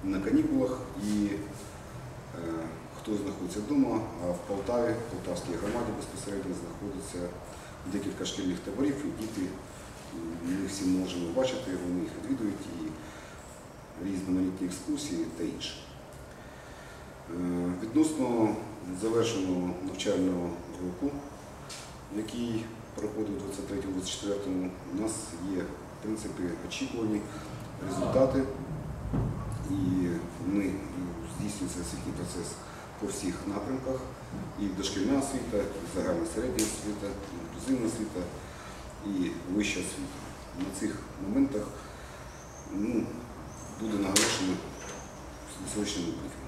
на канікулах і хтось знаходиться вдома, а в Полтаві, в Полтавській громаді безпосередньо знаходиться декілька шкільних таборів, і діти, ми всі можемо бачити, вони їх відвідують, і різноманітні екскурсії та інше. Відносно завершеного навчального року, який проходив у 23-24, у нас є, в принципі, очікувані результати, і ми здійснюється освітній процес по всіх напрямках, і дошкільна освіта, і загальна середня освіта, і інклюзивна освіта, і вища освіта. На цих моментах буде наголошено на сьогоднішньому брифінгу.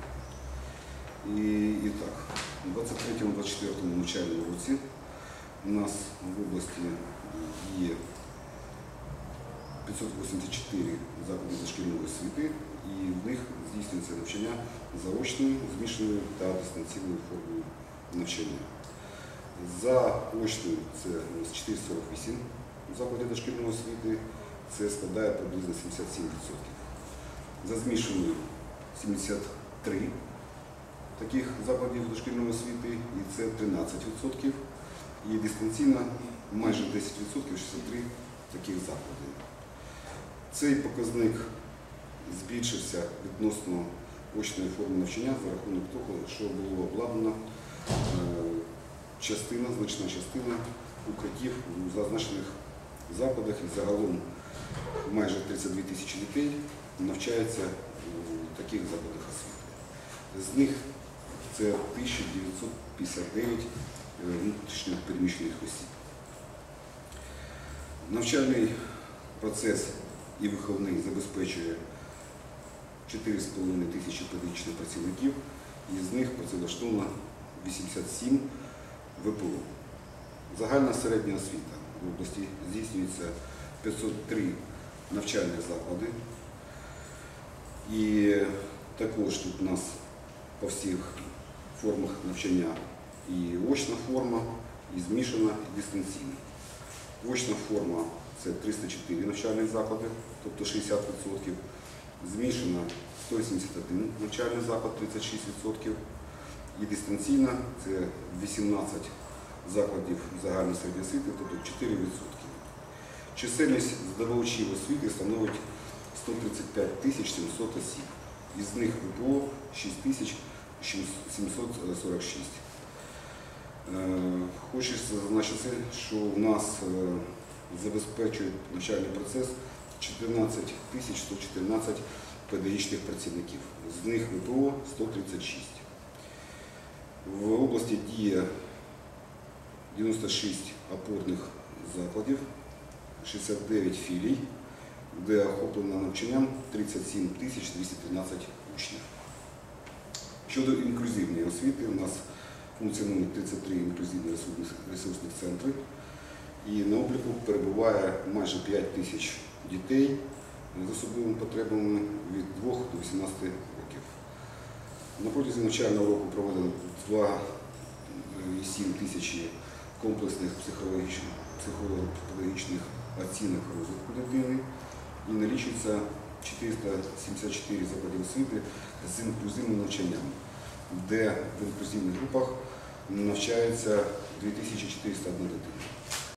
І так, у 23-24 навчальному році у нас в області є 584 заклади дошкільної освіти, і в них здійснюється навчання заочною, змішаною та дистанційною формою навчання. Заочною це у нас 448 закладів дошкільної освіти, це складає приблизно 77%. За змішаною 73 таких закладів дошкільної освіти, і це 13%. І дистанційно майже 10%, 63 таких закладів. Цей показник збільшився відносно очної форми навчання за рахунок того, що було обладнано значна частина укриттів у зазначених закладах, і загалом майже 32 тисячі дітей навчаються у таких закладах освіти. З них це 1959 внутрішньо переміщених осіб. Навчальний процес і виховний забезпечує 4,5 тисячі педагогічних працівників, і з них працевлаштовано 87 ВПО. Загальна середня освіта в області здійснюється 503 навчальних заклади. І також тут у нас по всіх формах навчання і очна форма, і змішана, і дистанційна. Очна форма – це 304 навчальних заклади, тобто 60%. Змішана – 171 навчальний заклад, 36%. І дистанційна – це 18 закладів загальної середньої освіти, тобто 4%. Чисельність здобувачів освіти становить 135 700 осіб. Із них ВПО – 6 746. Хочеться зазначити, що у нас забезпечують навчальний процес 14 114 педагогічних працівників. З них ВПО – 136. В області діє 96 опорних закладів, 69 філій, де охоплено навчанням 37 213 учнів. Щодо інклюзивної освіти, у нас функціонують 33 інклюзивні ресурсних центри, і на обліку перебуває майже 5 тисяч дітей з особливими потребами від 2 до 18 років. На протязі навчального року проведено 2,7 тисячі комплексних психолого-педагогічних оцінок розвитку дитини, і налічується 474 заклади освіти з інклюзивним навчанням, де в інклюзивних групах навчається 2401 дитина.